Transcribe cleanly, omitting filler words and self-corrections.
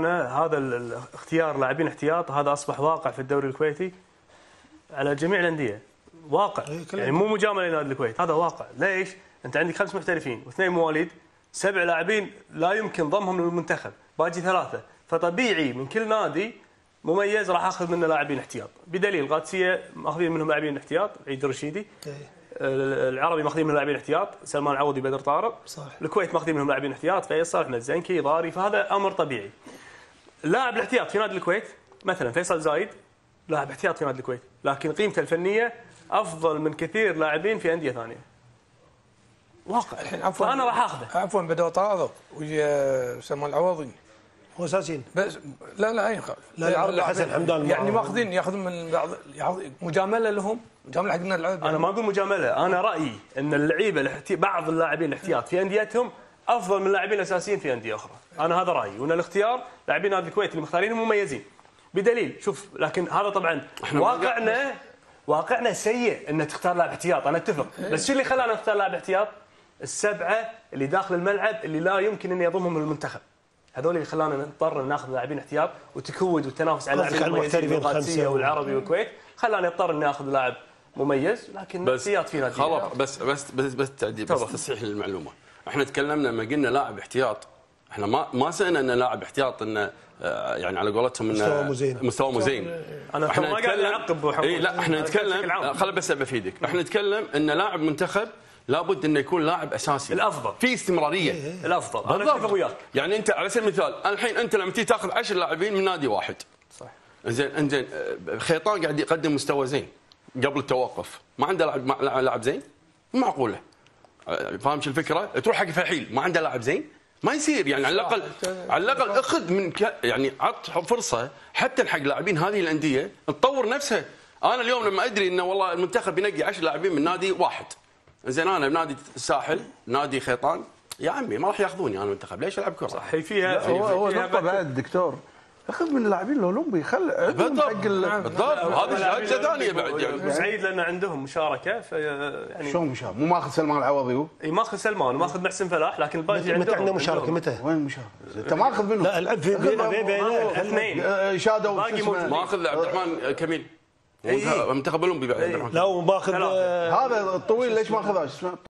هذا اختيار لاعبين احتياط هذا اصبح واقع في الدوري الكويتي على جميع الانديه، واقع يعني مو مجامله لنادي الكويت، هذا واقع. ليش؟ انت عندك 5 محترفين و2 مواليد، 7 لاعبين لا يمكن ضمهم للمنتخب، باقي 3، فطبيعي من كل نادي مميز راح اخذ منه لاعبين احتياط، بدليل قادسيه ماخذين منهم لاعبين احتياط، عيد الرشيدي، العربي ماخذين منهم لاعبين احتياط، سلمان عوضي، بدر طارق، صح. الكويت ماخذين منهم لاعبين احتياط، فيصل، احمد زنكي، ضاري، فهذا امر طبيعي. اللاعب الاحتياط في نادي الكويت مثلا فيصل زايد لاعب احتياط في نادي الكويت، لكن قيمته الفنيه افضل من كثير لاعبين في انديه ثانيه. واقع. الحين عفوا فانا راح اخذه. عفوا بدر طارق ويا سلمان العوضي هو اساسيين. بس لا اي خالف. لا العربي حسن حمدان يعني ياخذون من بعض مجامله لهم، مجامله حق اللاعب. انا ما اقول مجامله، انا رايي ان اللعيبه بعض اللاعبين الاحتياط في انديتهم افضل من اللاعبين الاساسيين في انديه اخرى، انا هذا رايي، وان الاختيار لاعبين نادي الكويت اللي مختارينهم مميزين. بدليل شوف، لكن هذا طبعا واقعنا سيء ان تختار لاعب احتياط، انا اتفق، بس شو اللي خلانا نختار لاعب احتياط؟ ال7 اللي داخل الملعب اللي لا يمكن ان يضمهم للمنتخب، هذول اللي خلانا نضطر ناخذ لاعبين احتياط، وتكود والتنافس على لاعبين المحترفين القادسيه والعربي والكويت خلانا نضطر اني اخذ لاعب مميز، لكن احتياط في نادي. خلاص بس تعديل، بس تصحيح للمعلومه. احنا تكلمنا لما قلنا لاعب احتياط، احنا ما سالنا ان لاعب احتياط انه يعني على قولتهم انه مستوى زين. انا ما قاعد اعقب. لا احنا نتكلم، خل بس بفيدك، احنا نتكلم ان لاعب منتخب لابد انه يكون لاعب اساسي الافضل في استمراريه. الافضل انا اتفق وياك. يعني انت على سبيل المثال الحين انت لما تيجي تاخذ 10 لاعبين من نادي واحد، صح، زين خيطان قاعد يقدم مستوى زين قبل التوقف، ما عنده لاعب زين؟ معقوله. فاهم شو الفكره؟ تروح حق فحيل ما عنده لاعب زين، ما يصير. يعني على الاقل اخذ من يعني عط فرصه حتى حق لاعبين هذه الانديه تطور نفسها. انا اليوم لما ادري انه والله المنتخب ينقي 10 لاعبين من نادي واحد، زين انا بنادي الساحل، نادي خيطان، يا عمي ما راح ياخذوني انا المنتخب، ليش العب كره؟ صح، فيها هو نقطه بعد دكتور، اخذ من اللاعبين الاولمبي، خل بالضبط هذه ثانيه بعد. يعني سعيد لان عندهم مشاركه، يعني شلون مشاركه؟ مو ماخذ سلمان العوضي هو؟ اي ماخذ سلمان وماخذ محسن فلاح، لكن الباقي عندهم. متى عنده مشاركه؟ متى؟ وين المشاركه؟ انت ماخذ منه؟ لا العب في بين اثنين شادو ماخذ عبد الرحمن كميل منتخب الاولمبي بعد. لا وماخذ هذا الطويل ليش ما اخذهاش؟